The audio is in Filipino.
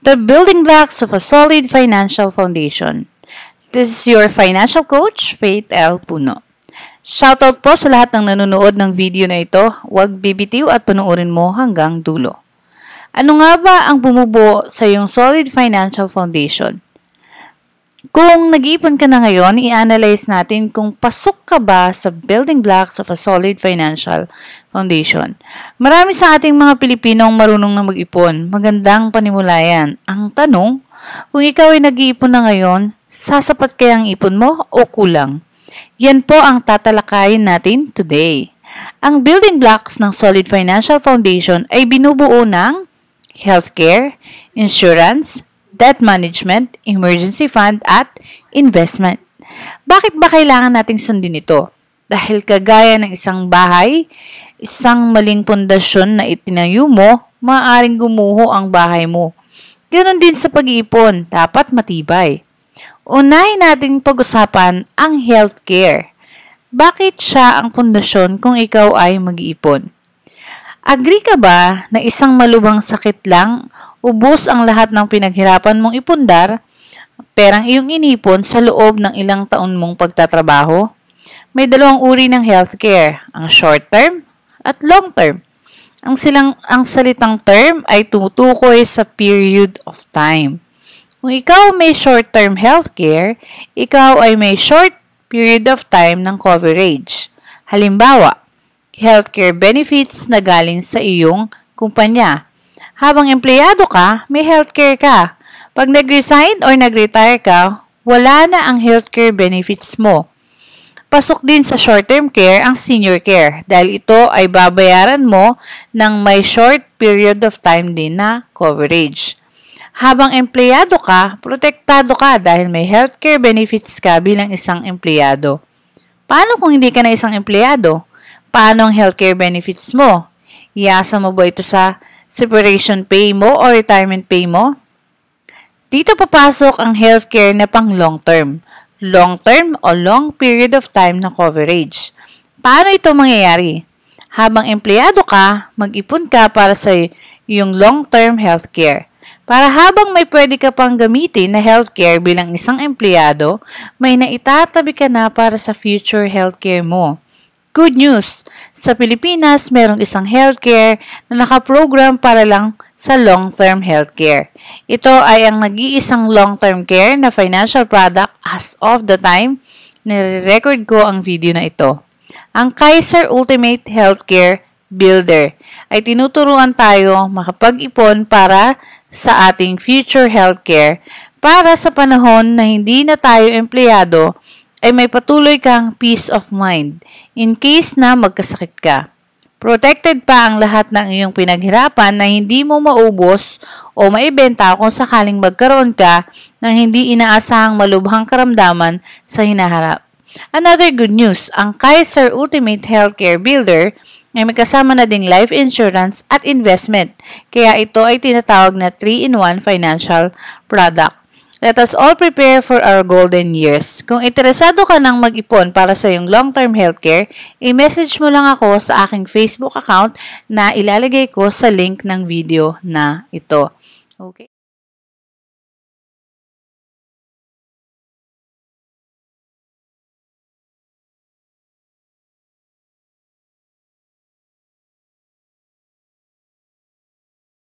The building blocks of a solid financial foundation. This is your financial coach, Faith L. Puno. Shoutout po sa lahat ng nanonood ng video na ito. Huwag bibitiw at panuorin mo hanggang dulo. Ano nga ba ang bumubuo sa iyong solid financial foundation? Kung nag-iipon ka na ngayon, i-analyze natin kung pasok ka ba sa building blocks of a solid financial foundation. Marami sa ating mga Pilipinong marunong na mag-ipon. Magandang panimulayan. Ang tanong, kung ikaw ay nag-iipon na ngayon, sasapat kaya ang ipon mo o kulang? Yan po ang tatalakayin natin today. Ang building blocks ng solid financial foundation ay binubuo ng healthcare, insurance, debt management, emergency fund, at investment. Bakit ba kailangan nating sundin ito? Dahil kagaya ng isang bahay, isang maling pundasyon na itinayo mo, maaaring gumuho ang bahay mo. Ganon din sa pag-iipon, dapat matibay. Unahin nating pag-usapan ang healthcare. Bakit siya ang pundasyon kung ikaw ay mag-iipon? Agree ka ba na isang malubhang sakit lang, ubos ang lahat ng pinaghirapan mong ipundar, perang iyong inipon sa loob ng ilang taon mong pagtatrabaho? May dalawang uri ng healthcare, ang short term at long term. Ang salitang term ay tumutukoy sa period of time. Kung ikaw may short-term healthcare, ikaw ay may short period of time ng coverage. Halimbawa, healthcare benefits na galing sa iyong kumpanya. Habang empleyado ka, may healthcare ka. Pag nag-resign o nag-retire ka, wala na ang healthcare benefits mo. Pasok din sa short-term care ang senior care dahil ito ay babayaran mo ng may short period of time din na coverage. Habang empleyado ka, protektado ka dahil may healthcare benefits ka bilang isang empleyado. Paano kung hindi ka na isang empleyado? Paano ang healthcare benefits mo? Iasa mo ba ito sa separation pay mo o retirement pay mo? Dito papasok ang healthcare na pang long term. Long term o long period of time na coverage. Paano ito mangyayari? Habang empleyado ka, mag-ipon ka para sa iyong long term healthcare. Para habang may pwede ka pang gamitin na healthcare bilang isang empleyado, may naitatabi ka na para sa future healthcare mo. Good news! Sa Pilipinas, merong isang healthcare na nakaprogram para lang sa long-term healthcare. Ito ay ang nag-iisang long-term care na financial product as of the time nire-record ko ang video na ito. Ang Kaiser Ultimate Healthcare Builder ay tinuturuan tayo makapag-ipon para sa ating future healthcare para sa panahon na hindi na tayo empleyado ay may patuloy kang peace of mind in case na magkasakit ka. Protected pa ang lahat ng iyong pinaghirapan na hindi mo maubos o maibenta kung sakaling magkaroon ka ng hindi inaasahang malubhang karamdaman sa hinaharap. Another good news, ang Kaiser Ultimate Healthcare Builder ay may kasama na ding life insurance at investment, kaya ito ay tinatawag na 3-in-1 financial product. Let us all prepare for our golden years. Kung interesado ka nang mag-ipon para sa iyong long-term healthcare, i-message mo lang ako sa aking Facebook account na ilalagay ko sa link ng video na ito. Okay?